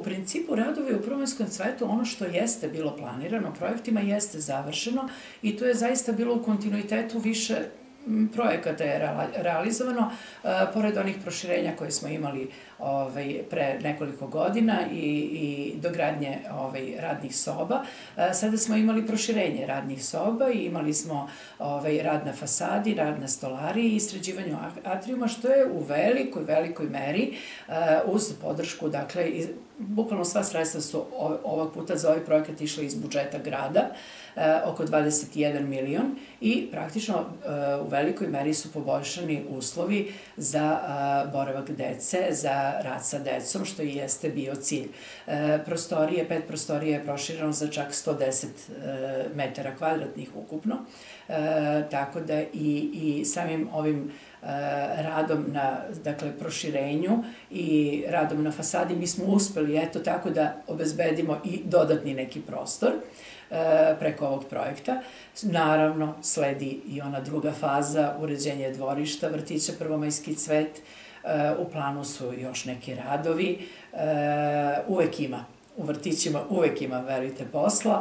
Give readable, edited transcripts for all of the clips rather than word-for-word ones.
principu radovi u Prvomajskom cvetu, ono što jeste bilo planirano projektima, jeste završeno i to je zaista bilo u kontinuitetu više projekata je realizovano, pored onih proširenja koje smo imali pre nekoliko godina i dogradnje radnih soba. Sada smo imali proširenje radnih soba i imali smo rad na fasadi, rad na stolariji i sređivanju atrijuma, što je u velikoj meri uz podršku, dakle, bukvalno sva sredstva su ovog puta za ovaj projekat išla iz budžeta grada, oko 21 milion i praktično u velikoj meri su poboljšani uslovi za boravak dece, za rad sa decom, što i jeste bio cilj. Prostorije, 5 prostorija je prošireno za čak 110 metara kvadratnih ukupno, tako da i samim ovim radom na, dakle, proširenju i radom na fasadi mi smo uspeli, eto tako, da obezbedimo i dodatni neki prostor preko ovog projekta. Naravno, sledi i ona druga faza, uređenje dvorišta vrtića Prvomajski cvet. U planu su još neki radovi. Uvek ima, u vrtićima uvek ima, verujte, posla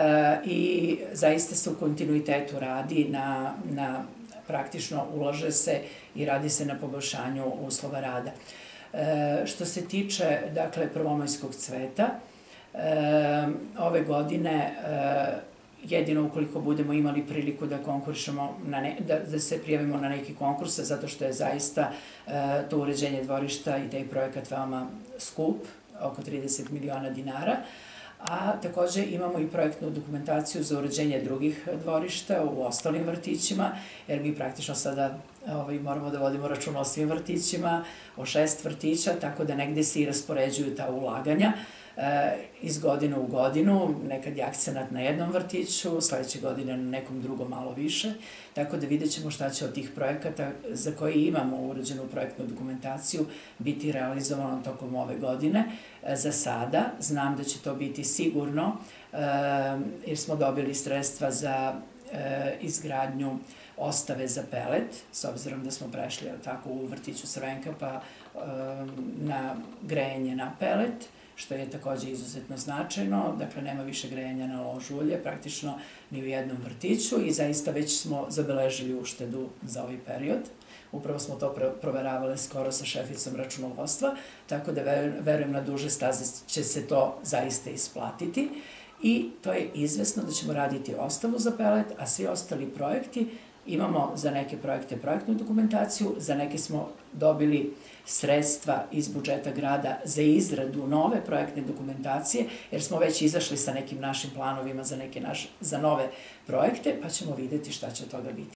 i zaista se u kontinuitetu radi na praktično ulaže se i radi se na poboljšanju uslova rada. Što se tiče, dakle, Prvomajskog cveta, ove godine, jedino ukoliko budemo imali priliku da konkurišemo, da se prijavimo na neki konkurse, zato što je zaista to uređenje dvorišta i taj projekat veoma skup, oko 30 miliona dinara, a takođe imamo i projektnu dokumentaciju za uređenje drugih dvorišta u ostalim vrtićima, jer mi praktično sada moramo da vodimo računa o svim vrtićima, o 6 vrtića, tako da negde se i raspoređuju ta ulaganja iz godine u godinu, nekad je akcenat na jednom vrtiću, sledeće godine na nekom drugom malo više, tako da vidjet ćemo šta će od tih projekata za koje imamo urađenu projektnu dokumentaciju biti realizovano tokom ove godine. Za sada znam da će to biti sigurno, jer smo dobili sredstva za izgradnju ostave za pelet, s obzirom da smo prešli u vrtiću Crvenka pa na grejanje na pelet, što je takođe izuzetno značajno, dakle nema više grejanja na lož ulje, praktično ni u jednom vrtiću i zaista već smo zabeležili uštedu za ovaj period. Upravo smo to proveravali skoro sa šeficom računovodstva, tako da verujem na duže staze će se to zaista isplatiti i to je izvesno da ćemo raditi ostavu za pelet, a svi ostali projekti imamo za neke projekte projektnu dokumentaciju, za neke smo dobili sredstva iz budžeta grada za izradu nove projektne dokumentacije, jer smo već izašli sa nekim našim planovima za nove projekte, pa ćemo videti šta će od toga biti.